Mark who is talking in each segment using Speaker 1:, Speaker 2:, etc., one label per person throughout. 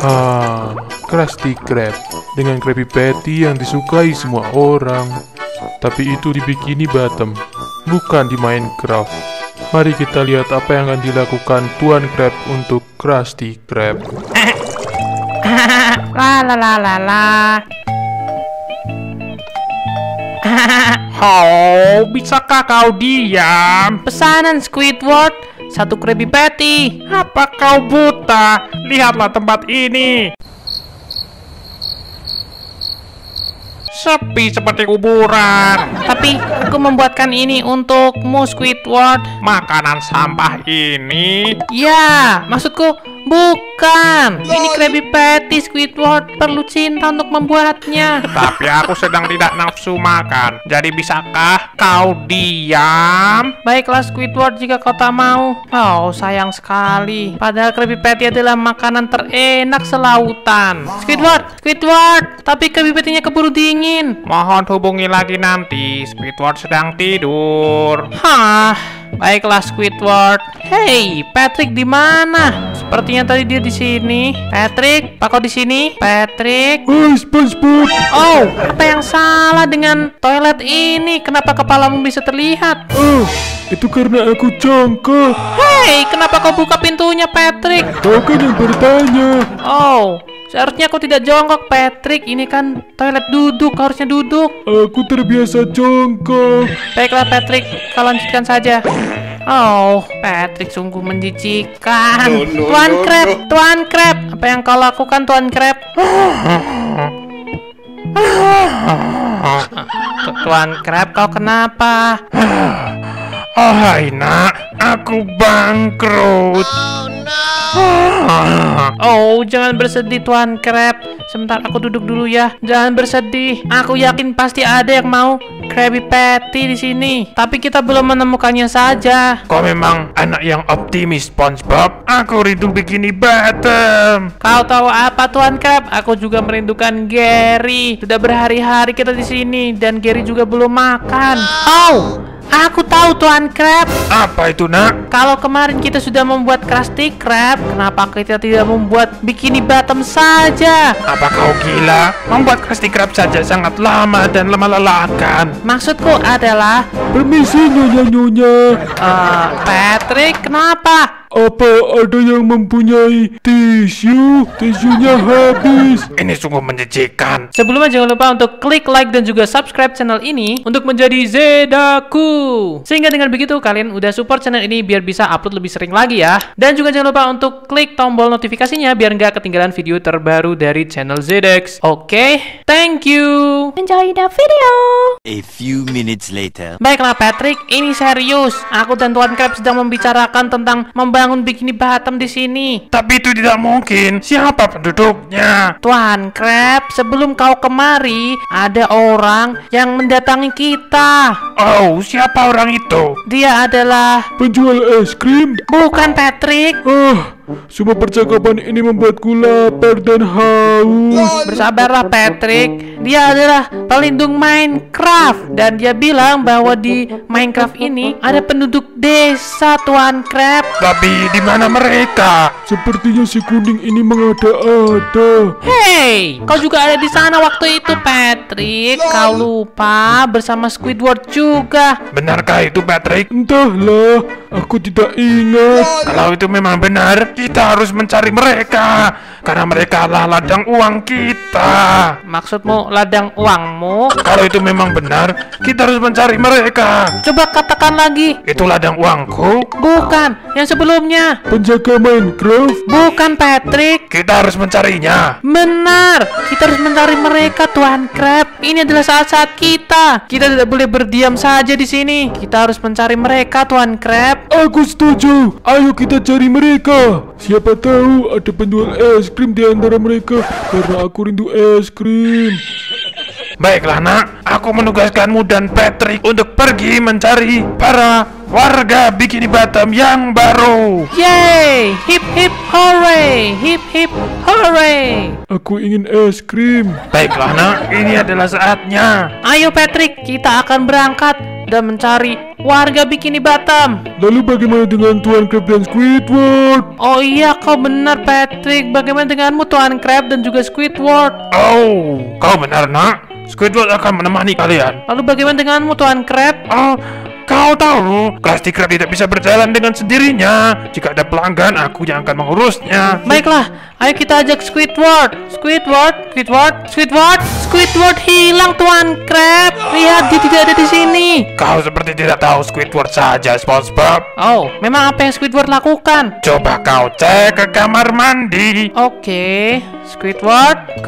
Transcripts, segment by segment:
Speaker 1: Krusty Krab dengan Krabby Patty yang disukai semua orang. Tapi itu di Bikini Bottom, bukan di Minecraft. Mari kita lihat apa yang akan dilakukan Tuan Krab untuk Krusty Krab.
Speaker 2: La la la la la. Oh, bisakah kau diam? Pesanan Squidward, 1 Krabby Patty. Apa kau buta? Lihatlah tempat ini. Sepi seperti kuburan. Tapi aku membuatkan ini untukmu, Squidward. Makanan sampah ini? Ya, maksudku bukan. Ini Krabby Patty, Squidward. Perlu cinta untuk membuatnya. Tapi aku sedang tidak nafsu makan. Jadi bisakah kau diam? Baiklah, Squidward, jika kau tak mau. Oh, sayang sekali. Padahal Krabby Patty adalah makanan terenak selautan. Squidward, tapi Krabby Patty-nya keburu dingin. Mohon hubungi lagi nanti. Squidward sedang tidur. Hah, baiklah Squidward. Hey, Patrick di mana? Sepertinya tadi dia di sini. Patrick, apa kau di sini? Patrick.
Speaker 1: Oh, SpongeBob.
Speaker 2: Oh, apa yang salah dengan toilet ini? Kenapa kepalamu bisa terlihat?
Speaker 1: Oh, itu karena aku jongkok.
Speaker 2: Hey, kenapa kau buka pintunya, Patrick?
Speaker 1: Kau kan yang bertanya.
Speaker 2: Oh, seharusnya aku tidak jongkok, Patrick. Ini kan toilet duduk, kau harusnya duduk.
Speaker 1: Aku terbiasa jongkok.
Speaker 2: Baiklah, Patrick, kau lanjutkan saja. Oh, Patrick sungguh menjijikkan. Tuan Krab, apa yang kau lakukan, Tuan Krab? Tuan Krab, kau kenapa?
Speaker 1: Hai nak, aku bangkrut.
Speaker 2: Oh, jangan bersedih, Tuan Krab. Sebentar, aku duduk dulu ya. Jangan bersedih. Aku yakin pasti ada yang mau Krabby Patty di sini. Tapi kita belum menemukannya saja.
Speaker 1: Kau memang anak yang optimis, SpongeBob. Aku rindu Bikini Bottom.
Speaker 2: Kau tahu apa, Tuan Krab? Aku juga merindukan Gary. Sudah berhari-hari kita di sini dan Gary juga belum makan. Oh, aku tahu, Tuan Krab.
Speaker 1: Apa itu, nak?
Speaker 2: Kalau kemarin kita sudah membuat Krusty Krab, kenapa kita tidak membuat Bikini Bottom saja?
Speaker 1: Apa kau gila? Membuat Krusty Krab saja sangat lama dan melelahkan.
Speaker 2: Maksudku adalah...
Speaker 1: Permisi, nyonya-nyonya.
Speaker 2: Patrick, kenapa?
Speaker 1: Apa ada yang mempunyai tisu? Tisunya habis. Ini sungguh menjijikkan.
Speaker 2: Sebelumnya jangan lupa untuk klik like dan juga subscribe channel ini untuk menjadi Zedaku. Sehingga dengan begitu kalian udah support channel ini biar bisa upload lebih sering lagi ya. Dan juga jangan lupa untuk klik tombol notifikasinya biar nggak ketinggalan video terbaru dari channel Zedex. Oke, thank you. Enjoy the video.
Speaker 3: A few minutes later.
Speaker 2: Baiklah Patrick, ini serius. Aku dan Tuan Krab sedang membicarakan tentang membangun Bikini Bottom di sini.
Speaker 1: Tapi itu tidak mungkin. Siapa penduduknya?
Speaker 2: Tuan Krab, sebelum kau kemari, ada orang yang mendatangi kita.
Speaker 1: Oh, siapa orang itu?
Speaker 2: Dia adalah
Speaker 1: penjual es krim.
Speaker 2: Bukan, Patrick.
Speaker 1: Semua percakapan ini membuatku lapar dan haus.
Speaker 2: Bersabarlah, Patrick. Dia adalah pelindung Minecraft dan dia bilang bahwa di Minecraft ini ada penduduk desa, Tuan Krab.
Speaker 1: Tapi di mana mereka? Sepertinya si kuning ini mengada-ada.
Speaker 2: Hey, kau juga ada di sana waktu itu, Patrick. Kau lupa bersama Squidward juga.
Speaker 1: Benarkah itu, Patrick? Entahlah, aku tidak ingat. Kalau itu memang benar, kita harus mencari mereka karena mereka adalah ladang uang kita.
Speaker 2: Maksudmu ladang uangmu?
Speaker 1: Kalau itu memang benar, kita harus mencari mereka.
Speaker 2: Coba katakan lagi.
Speaker 1: Itu ladang uangku?
Speaker 2: Bukan, yang sebelumnya.
Speaker 1: Penjaga Minecraft?
Speaker 2: Bukan, Patrick.
Speaker 1: Kita harus mencarinya.
Speaker 2: Benar, kita harus mencari mereka, Tuan Krab. Ini adalah saat-saat kita. Kita tidak boleh berdiam saja di sini. Kita harus mencari mereka, Tuan Krab.
Speaker 1: Aku setuju. Ayo kita cari mereka. Siapa tahu ada penjual es krim di antara mereka karena aku rindu es krim. Baiklah nak, aku menugaskanmu dan Patrick untuk pergi mencari para warga Bikini Bottom yang baru.
Speaker 2: Yeay, hip hip hooray, hip hip hooray.
Speaker 1: Aku ingin es krim. Baiklah nak, ini adalah saatnya.
Speaker 2: Ayo Patrick, kita akan berangkat dan mencari warga Bikini Bottom.
Speaker 1: Lalu bagaimana dengan Tuan Crab dan Squidward?
Speaker 2: Oh iya, kau benar Patrick. Bagaimana denganmu Tuan Crab dan juga Squidward?
Speaker 1: Oh, kau benar nak. Squidward akan menemani kalian.
Speaker 2: Lalu bagaimana denganmu Tuan Crab?
Speaker 1: Oh, kau tahu, Krusty Krab tidak bisa berjalan dengan sendirinya. Jika ada pelanggan, aku yang akan mengurusnya.
Speaker 2: Baiklah, ayo kita ajak Squidward. Squidward hilang Tuan Crab. Lihat, dia tidak ada di sini.
Speaker 1: Kau seperti tidak tahu Squidward saja, SpongeBob.
Speaker 2: Oh, memang apa yang Squidward lakukan?
Speaker 1: Coba kau cek ke kamar mandi.
Speaker 2: Oke, Squidward.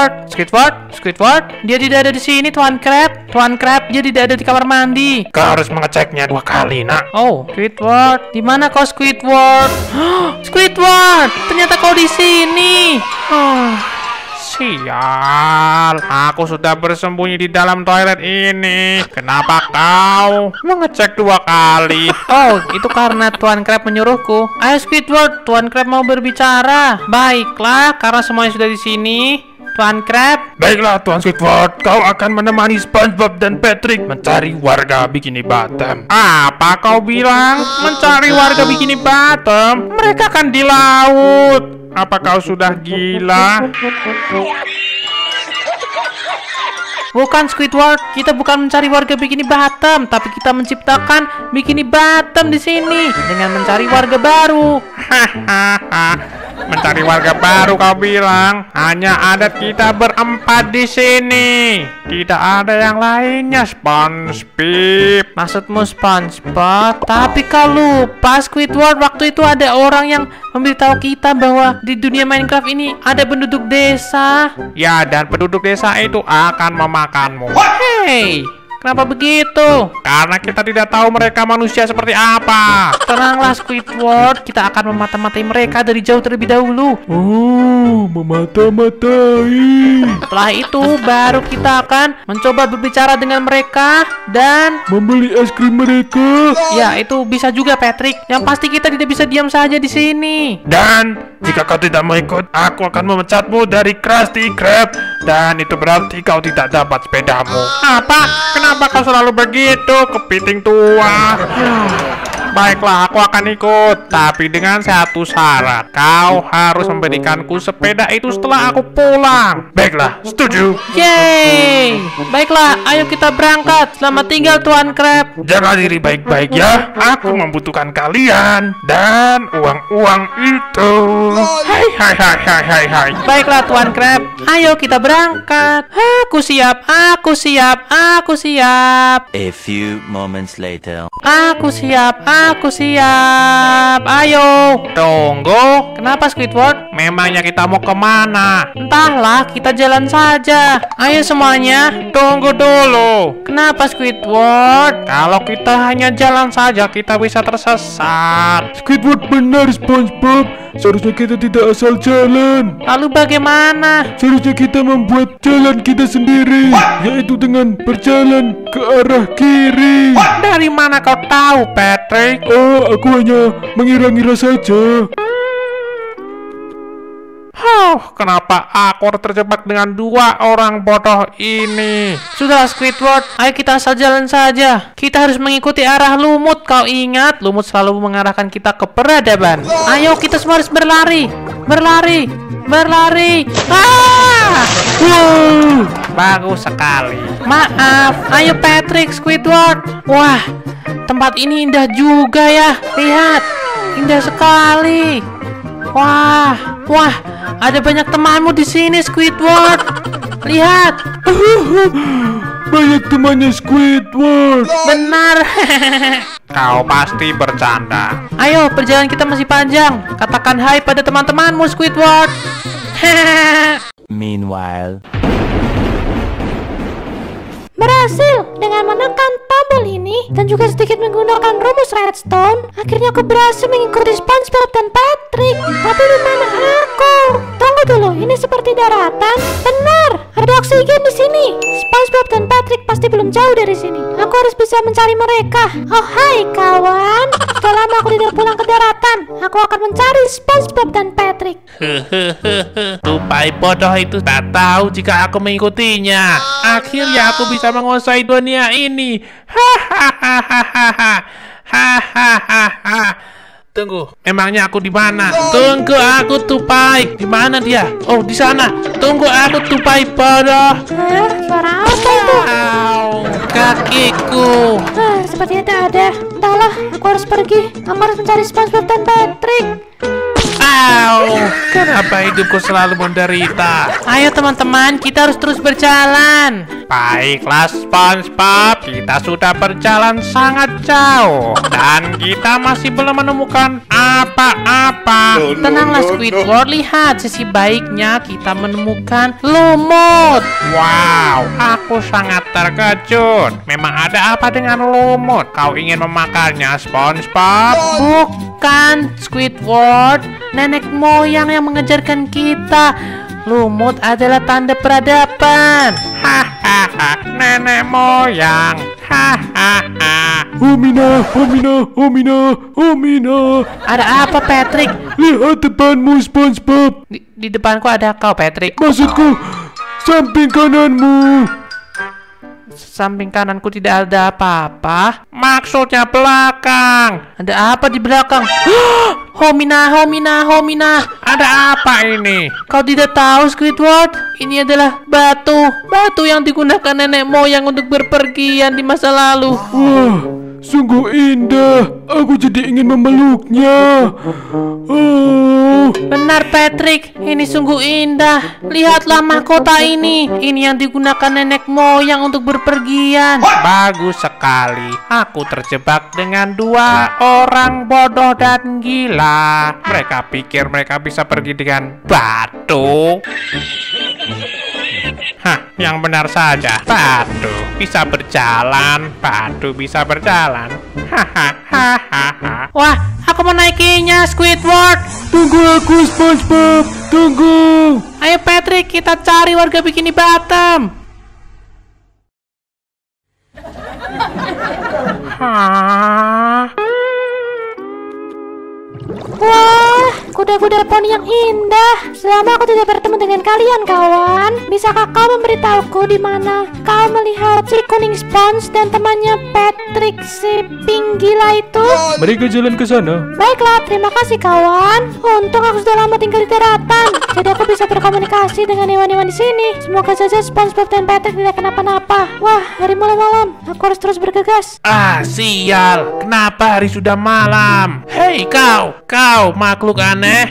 Speaker 2: Dia tidak ada di sini Tuan Crab. Dia tidak ada di kamar mandi.
Speaker 1: Kau harus mengeceknya 2 kali, nak.
Speaker 2: Oh, Squidward, di mana kau Squidward? Squidward, ternyata kau di sini.
Speaker 4: Sial, aku sudah bersembunyi di dalam toilet ini. Kenapa kau mengecek 2 kali?
Speaker 2: Oh, itu karena Tuan Crab menyuruhku. Ayo Squidward, Tuan Crab mau berbicara. Baiklah, karena semuanya sudah di sini. Tuan Crab.
Speaker 1: Baiklah, Tuan Squidward, kau akan menemani SpongeBob dan Patrick mencari warga Bikini Bottom.
Speaker 4: Apa kau bilang? Mencari warga Bikini Bottom? Mereka kan di laut. Apa kau sudah gila?
Speaker 2: Bukan Squidward, kita bukan mencari warga Bikini Bottom, tapi kita menciptakan Bikini Bottom di sini dengan mencari warga baru.
Speaker 4: Mencari warga baru kau bilang? Hanya ada kita berempat di sini. Tidak ada yang lainnya, SpongeBob.
Speaker 2: Maksudmu SpongeBob? Tapi kau lupa Squidward, waktu itu ada orang yang memberitahu kita bahwa di dunia Minecraft ini ada penduduk desa.
Speaker 4: Ya, dan penduduk desa itu akan memakanmu.
Speaker 2: Hey, kenapa begitu?
Speaker 4: Karena kita tidak tahu mereka manusia seperti apa.
Speaker 2: Tenanglah Squidward, kita akan memata-matai mereka dari jauh terlebih dahulu.
Speaker 1: Oh, memata-matai.
Speaker 2: Setelah itu baru kita akan mencoba berbicara dengan mereka dan
Speaker 1: Membeli es krim mereka.
Speaker 2: ya itu bisa juga Patrick. Yang pasti kita tidak bisa diam saja di sini.
Speaker 1: Dan jika kau tidak mau ikut, aku akan memecatmu dari Krusty Krab. Dan itu berarti kau tidak dapat sepedamu.
Speaker 4: Apa? Kenapa kau selalu begitu, kepiting tua? Baiklah, aku akan ikut. Tapi dengan satu syarat. Kau harus memberikanku sepeda itu setelah aku pulang.
Speaker 1: Baiklah, setuju.
Speaker 2: Yeay. Baiklah, ayo kita berangkat. Selamat tinggal Tuan Crab.
Speaker 1: Jaga diri baik-baik ya. Aku membutuhkan kalian dan uang-uang itu. Hai.
Speaker 2: Baiklah Tuan Crab, ayo kita berangkat. Aku siap.
Speaker 3: A few moments later.
Speaker 2: Aku siap. Ayo.
Speaker 4: Tunggu.
Speaker 2: Kenapa Squidward?
Speaker 4: Memangnya kita mau kemana?
Speaker 2: Entahlah, kita jalan saja. Ayo semuanya.
Speaker 4: Tunggu dulu.
Speaker 2: Kenapa Squidward?
Speaker 4: Kalau kita hanya jalan saja, kita bisa tersesat.
Speaker 1: Squidward benar, SpongeBob. Seharusnya kita tidak asal jalan.
Speaker 2: Lalu bagaimana?
Speaker 1: Seharusnya kita membuat jalan kita sendiri, yaitu dengan berjalan ke arah kiri.
Speaker 4: Dari mana kau tahu, Patrick?
Speaker 1: Oh, aku hanya mengira-ngira saja.
Speaker 4: Kenapa aku harus terjebak dengan 2 orang bodoh ini?
Speaker 2: Sudah Squidward, ayo kita asal jalan saja. Kita harus mengikuti arah lumut. Kau ingat, lumut selalu mengarahkan kita ke peradaban. Ayo kita semua harus berlari.
Speaker 4: Bagus sekali.
Speaker 2: Maaf, ayo Patrick, Squidward. Wah, tempat ini indah juga ya. Lihat, indah sekali. Wah, ada banyak temanmu di sini, Squidward. Lihat.
Speaker 1: Banyak temannya Squidward.
Speaker 2: Benar.
Speaker 4: Kau pasti bercanda.
Speaker 2: Ayo, perjalanan kita masih panjang. Katakan hai pada teman-temanmu, Squidward.
Speaker 3: Meanwhile.
Speaker 5: Berhasil dengan menekan tombol ini dan juga sedikit menggunakan rumus redstone. Akhirnya aku berhasil mengikuti SpongeBob dan Patrick. Tapi di mana aku? Tunggu dulu, ini seperti daratan. Benar, ada ada oksigen di sini. SpongeBob dan Patrick pasti belum jauh dari sini. Aku harus bisa mencari mereka. Oh hai kawan, sudah lama aku tidak pulang ke daratan. Aku akan mencari SpongeBob dan Patrick.
Speaker 4: Tupai bodoh itu tak tahu jika aku mengikutinya. Akhirnya aku bisa menguasai dunia ini. Hahaha. Tunggu, emangnya aku di mana? Tunggu aku Tupai. Di mana dia? Oh, di sana. Tunggu aku Tupai bodoh.
Speaker 5: Suara apa itu?
Speaker 4: Kakiku.
Speaker 5: Sepertinya tak ada. Entahlah, aku harus pergi. Aku harus mencari SpongeBob dan Patrick.
Speaker 4: Kenapa hidupku selalu menderita?
Speaker 2: Ayo teman-teman, kita harus terus berjalan.
Speaker 4: Baiklah SpongeBob, kita sudah berjalan sangat jauh dan kita masih belum menemukan apa-apa.
Speaker 2: Tenanglah Squidward, lihat sisi baiknya kita menemukan lumut.
Speaker 4: Wow, aku sangat terkejut. Memang ada apa dengan lumut? Kau ingin memakannya SpongeBob?
Speaker 2: Bukan Squidward, nenek moyang yang mengejarkan kita. Lumut adalah tanda peradaban.
Speaker 4: Hahaha, nenek moyang. Hahaha.
Speaker 1: Homina, homina, homina, homina.
Speaker 2: Ada apa Patrick?
Speaker 1: Lihat depanmu SpongeBob.
Speaker 2: Di depanku ada kau Patrick.
Speaker 1: Maksudku, samping kananmu.
Speaker 2: Samping kananku tidak ada apa-apa.
Speaker 4: Maksudnya belakang.
Speaker 2: Ada apa di belakang? Homina, homina, homina.
Speaker 4: Ada apa ini?
Speaker 2: Kau tidak tahu Squidward? Ini adalah batu. Batu yang digunakan nenek moyang untuk berpergian di masa lalu.
Speaker 1: Wah, sungguh indah. Aku jadi ingin memeluknya. Oh.
Speaker 2: Benar Patrick, ini sungguh indah. Lihatlah mahkota ini. Ini yang digunakan nenek moyang untuk berpergian.
Speaker 4: Bagus sekali. Aku terjebak dengan dua orang bodoh dan gila. Mereka pikir mereka bisa pergi dengan batu. Hah, yang benar saja. Batu bisa berjalan. Batu bisa berjalan. Hahaha.
Speaker 2: Wah, aku menaikinya Squidward.
Speaker 1: Tunggu aku SpongeBob. Tunggu.
Speaker 2: Ayo Patrick, kita cari warga Bikini Bottom.
Speaker 5: Wah, kuda-kuda poni yang indah. Selama aku tidak bertemu dengan kalian, kawan. Bisakah kau memberitahuku di mana kau melihat si kuning Sponge dan temannya Patrick si pink gila itu?
Speaker 1: Mereka jalan ke sana.
Speaker 5: Baiklah, terima kasih kawan. Untung aku sudah lama tinggal di daratan, jadi aku bisa berkomunikasi dengan hewan-hewan di sini. Semoga saja SpongeBob dan Patrick tidak kenapa-napa. Wah, hari malam-malam. Aku harus terus bergegas.
Speaker 4: Sial. Kenapa hari sudah malam? Hei kau makhluk aneh.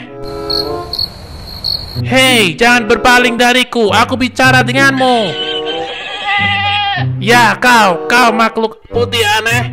Speaker 4: Hei, jangan berpaling dariku. Aku bicara denganmu. Ya, kau makhluk putih aneh.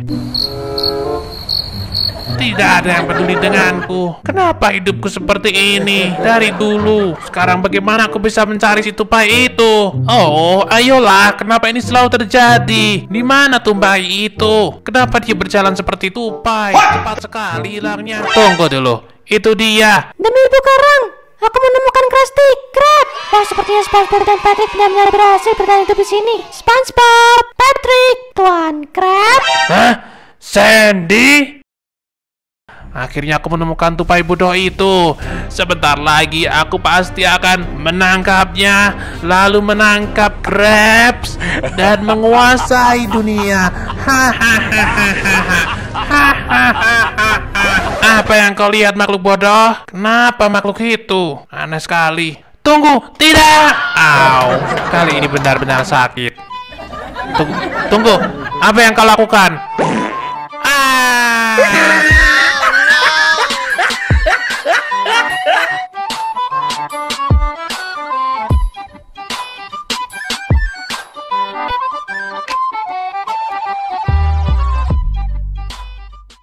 Speaker 4: Tidak ada yang peduli denganku. Kenapa hidupku seperti ini dari dulu? Sekarang bagaimana aku bisa mencari si tupai itu? Oh, ayolah. Kenapa ini selalu terjadi? Di mana tupai itu? Kenapa dia berjalan seperti tupai? Cepat sekali hilangnya. Tunggu dulu. Itu dia.
Speaker 5: Demi ibu karang, aku menemukan Krusty Krab. Wah, sepertinya SpongeBob dan Patrick benar-benar berhasil bertahan hidup di sini. SpongeBob, Patrick, Tuan Krab.
Speaker 4: Hah? Sandy? Akhirnya aku menemukan tupai bodoh itu. Sebentar lagi aku pasti akan menangkapnya, lalu menangkap Krabs dan menguasai dunia. Apa yang kau lihat makhluk bodoh? Kenapa makhluk itu? Aneh sekali. Tunggu, tidak. Au, kali ini benar-benar sakit. Tunggu. Apa yang kau lakukan?